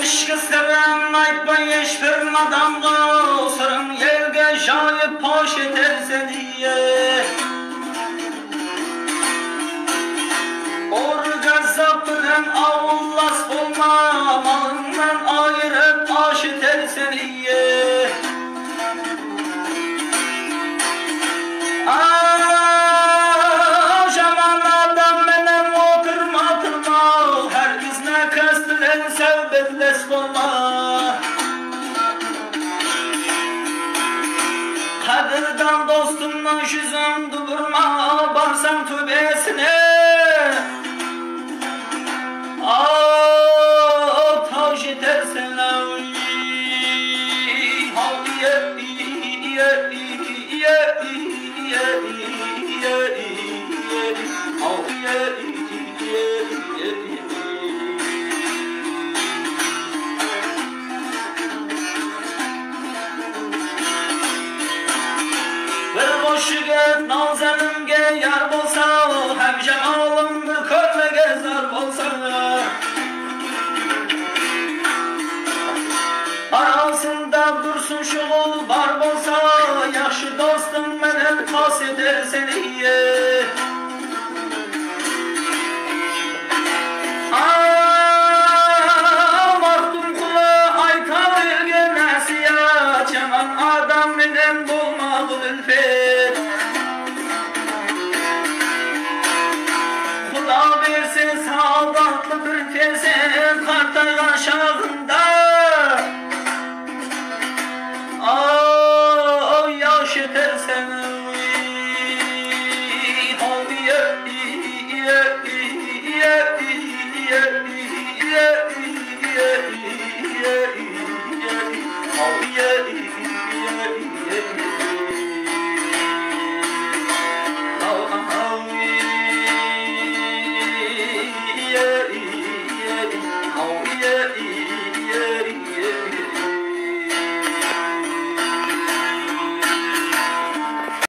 Eşki seven aytmay eşbir adamga sırın yerge şayip paş eterse diye Or gazzap bilen avullas olma malından ayırıp aş eterse diye Zamanlardan menem oturma herkesine kestilen sevbetles olma Kadirdan dostumdan şüzüm durma barsam tübesine Taş etersene Şüget nazelimge yar bolsa hem cemalımdır körmege zar bolsa Arasında dursun şuğul bar bolsa yaxşı dostum menen kas eder seni Vaktum kula aytar elge nasihat Yaman adam menen bulmalı ülfet Sağdatlı bir tezek kartay aşağında Yaş etersen Oh yeah